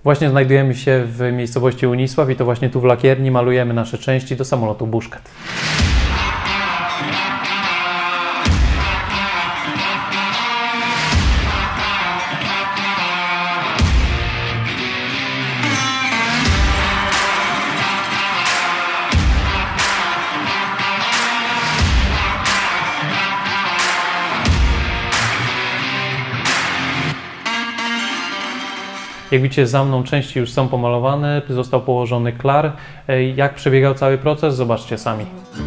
Właśnie znajdujemy się w miejscowości Unisław i to właśnie tu w lakierni malujemy nasze części do samolotu Buszket. Jak widzicie, za mną części już są pomalowane, został położony klar. Jak przebiegał cały proces? Zobaczcie sami.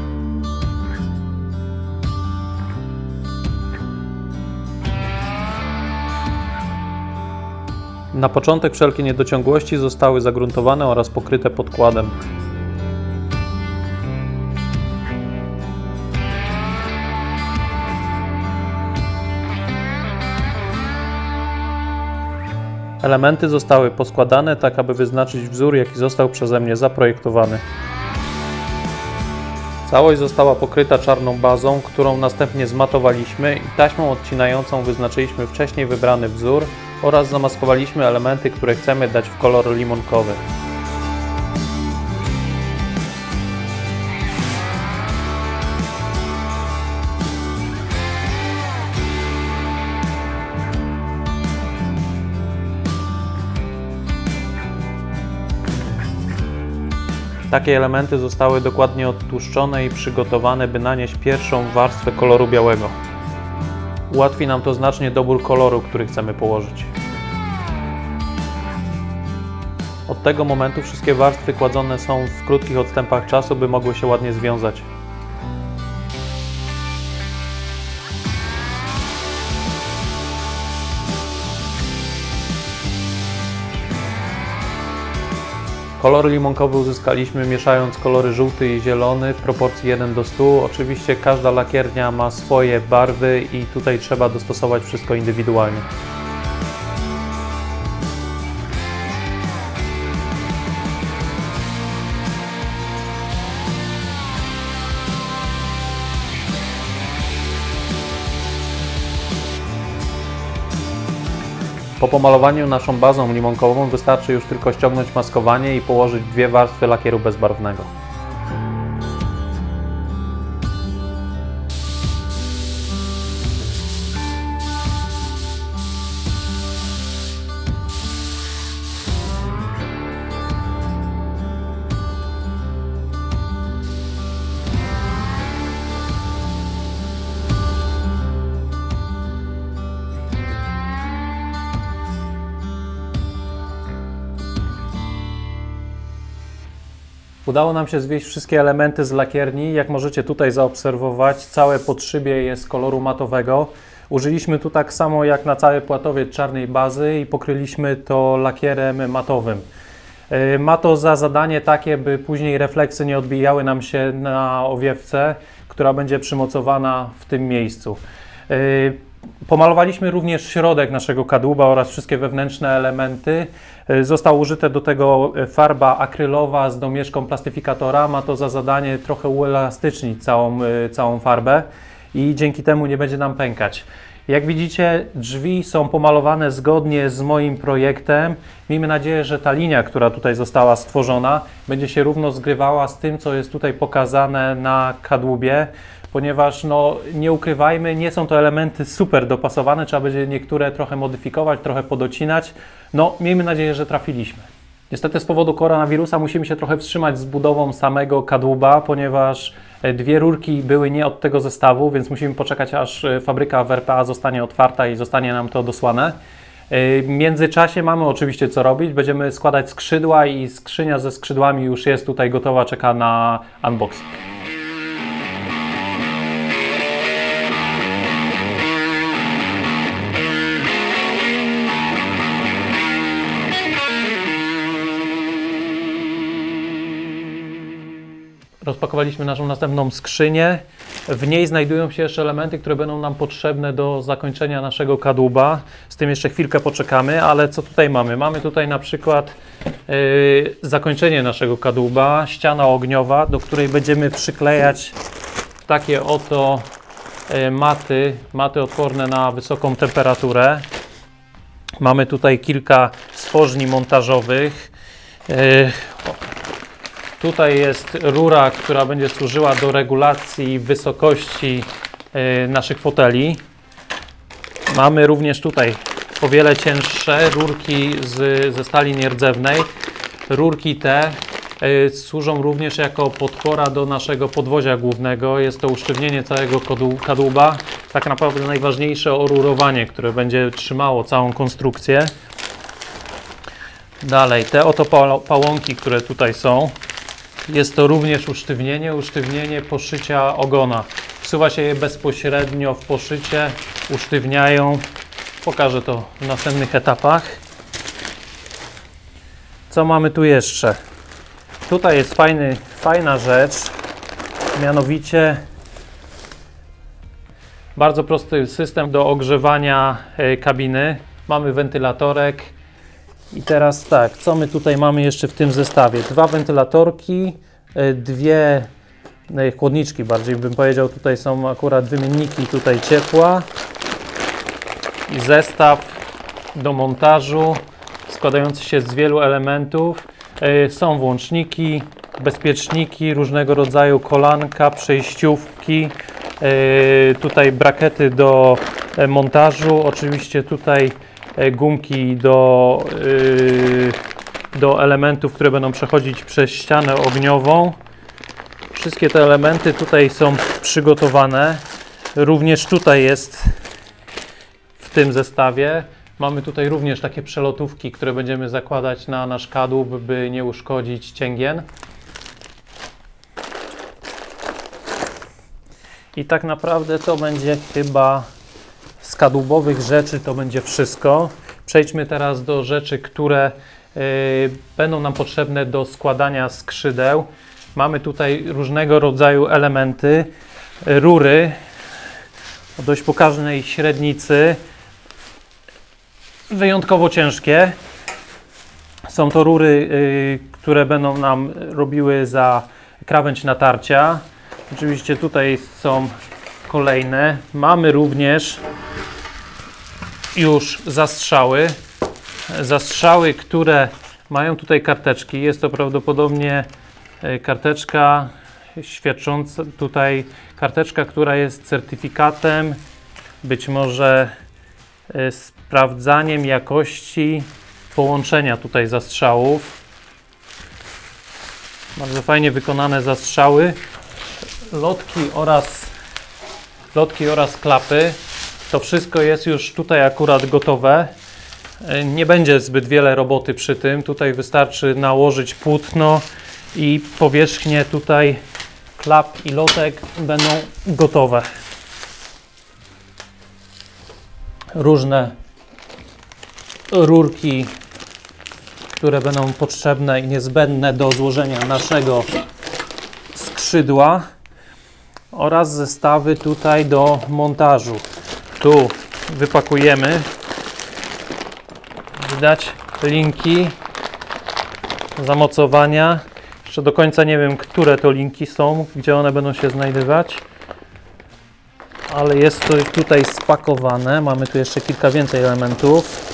Na początek wszelkie niedociągłości zostały zagruntowane oraz pokryte podkładem. Elementy zostały poskładane tak, aby wyznaczyć wzór, jaki został przeze mnie zaprojektowany. Całość została pokryta czarną bazą, którą następnie zmatowaliśmy i taśmą odcinającą wyznaczyliśmy wcześniej wybrany wzór oraz zamaskowaliśmy elementy, które chcemy dać w kolor limonkowy. Takie elementy zostały dokładnie odtłuszczone i przygotowane, by nanieść pierwszą warstwę koloru białego. Ułatwi nam to znacznie dobór koloru, który chcemy położyć. Od tego momentu wszystkie warstwy kładzone są w krótkich odstępach czasu, by mogły się ładnie związać. Kolor limonkowy uzyskaliśmy mieszając kolory żółty i zielony w proporcji 1:100. Oczywiście każda lakiernia ma swoje barwy i tutaj trzeba dostosować wszystko indywidualnie. Po pomalowaniu naszą bazą limonkową wystarczy już tylko ściągnąć maskowanie i położyć 2 warstwy lakieru bezbarwnego. Udało nam się zwieść wszystkie elementy z lakierni. Jak możecie tutaj zaobserwować, całe podszybie jest koloru matowego. Użyliśmy tu tak samo jak na cały płatowiec czarnej bazy i pokryliśmy to lakierem matowym. Ma to za zadanie takie, by później refleksy nie odbijały nam się na owiewce, która będzie przymocowana w tym miejscu. Pomalowaliśmy również środek naszego kadłuba oraz wszystkie wewnętrzne elementy. Została użyta do tego farba akrylowa z domieszką plastyfikatora. Ma to za zadanie trochę uelastycznić całą farbę i dzięki temu nie będzie nam pękać. Jak widzicie, drzwi są pomalowane zgodnie z moim projektem. Miejmy nadzieję, że ta linia, która tutaj została stworzona, będzie się równo zgrywała z tym, co jest tutaj pokazane na kadłubie, ponieważ no, nie ukrywajmy, nie są to elementy super dopasowane, trzeba będzie niektóre trochę modyfikować, trochę podocinać. No, miejmy nadzieję, że trafiliśmy. Niestety z powodu koronawirusa musimy się trochę wstrzymać z budową samego kadłuba, ponieważ 2 rurki były nie od tego zestawu, więc musimy poczekać, aż fabryka w RPA zostanie otwarta i zostanie nam to dosłane. W międzyczasie mamy oczywiście co robić, będziemy składać skrzydła i skrzynia ze skrzydłami już jest tutaj gotowa, czeka na unboxing. Rozpakowaliśmy naszą następną skrzynię. W niej znajdują się jeszcze elementy, które będą nam potrzebne do zakończenia naszego kadłuba. Z tym jeszcze chwilkę poczekamy, ale co tutaj mamy? Mamy tutaj na przykład zakończenie naszego kadłuba, ściana ogniowa, do której będziemy przyklejać takie oto maty odporne na wysoką temperaturę. Mamy tutaj kilka stworzni montażowych. Tutaj jest rura, która będzie służyła do regulacji wysokości naszych foteli. Mamy również tutaj o wiele cięższe rurki ze stali nierdzewnej. Rurki te służą również jako podpora do naszego podwozia głównego. Jest to usztywnienie całego kadłuba. Tak naprawdę najważniejsze orurowanie, które będzie trzymało całą konstrukcję. Dalej, te oto pałąki, które tutaj są. Jest to również usztywnienie poszycia ogona. Wsuwa się je bezpośrednio w poszycie, usztywniają. Pokażę to w następnych etapach. Co mamy tu jeszcze? Tutaj jest fajna rzecz, mianowicie bardzo prosty system do ogrzewania kabiny. Mamy wentylatorek i teraz tak, co my tutaj mamy jeszcze w tym zestawie? Dwa wentylatorki, dwie chłodniczki, bardziej bym powiedział, tutaj są akurat wymienniki tutaj ciepła i zestaw do montażu składający się z wielu elementów. Są włączniki, bezpieczniki, różnego rodzaju kolanka, przejściówki, tutaj brakety do montażu, oczywiście tutaj gumki do elementów, które będą przechodzić przez ścianę ogniową. Wszystkie te elementy tutaj są przygotowane. Również tutaj jest w tym zestawie. Mamy tutaj również takie przelotówki, które będziemy zakładać na nasz kadłub, by nie uszkodzić cięgien. I tak naprawdę to będzie chyba z kadłubowych rzeczy to będzie wszystko. Przejdźmy teraz do rzeczy, które będą nam potrzebne do składania skrzydeł. Mamy tutaj różnego rodzaju elementy, rury o dość pokaźnej średnicy, wyjątkowo ciężkie. Są to rury, które będą nam robiły za krawędź natarcia. Oczywiście tutaj są kolejne. Mamy również już zastrzały, które mają tutaj karteczki. Jest to prawdopodobnie karteczka świadcząca tutaj, karteczka, która jest certyfikatem, być może sprawdzaniem jakości połączenia tutaj zastrzałów. Bardzo fajnie wykonane zastrzały. Lotki oraz klapy. To wszystko jest już tutaj akurat gotowe. Nie będzie zbyt wiele roboty przy tym. Tutaj wystarczy nałożyć płótno i powierzchnie tutaj klap i lotek będą gotowe. Różne rurki, które będą potrzebne i niezbędne do złożenia naszego skrzydła oraz zestawy tutaj do montażu. Tu wypakujemy. Widać linki zamocowania. Jeszcze do końca nie wiem, które to linki są, gdzie one będą się znajdować. Ale jest to tutaj spakowane. Mamy tu jeszcze kilka więcej elementów.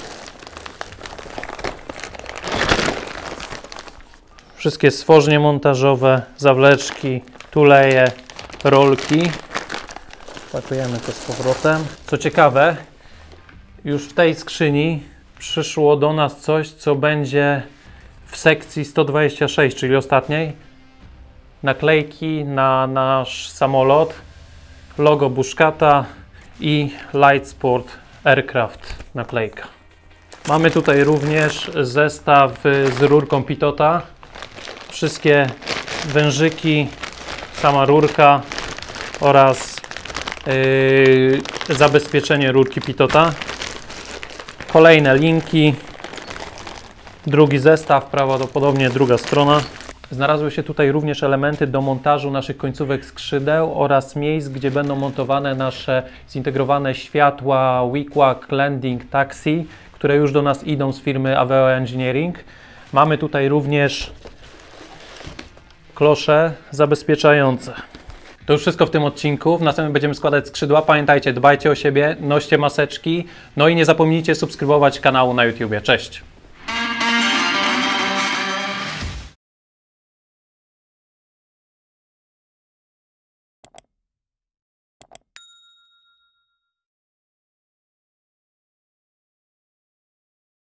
Wszystkie stworznie montażowe, zawleczki, tuleje, rolki. Pakujemy to z powrotem. Co ciekawe, już w tej skrzyni przyszło do nas coś, co będzie w sekcji 126, czyli ostatniej. Naklejki na nasz samolot, logo Bushcata i Lightsport Aircraft naklejka. Mamy tutaj również zestaw z rurką Pitota. Wszystkie wężyki, sama rurka oraz zabezpieczenie rurki Pitota. Kolejne linki. Drugi zestaw, prawdopodobnie druga strona. Znalazły się tutaj również elementy do montażu naszych końcówek skrzydeł oraz miejsc, gdzie będą montowane nasze zintegrowane światła Wickwak Landing Taxi, które już do nas idą z firmy Aveo Engineering. Mamy tutaj również klosze zabezpieczające. To już wszystko w tym odcinku. W następnym będziemy składać skrzydła. Pamiętajcie, dbajcie o siebie, noście maseczki, no i nie zapomnijcie subskrybować kanału na YouTubie. Cześć!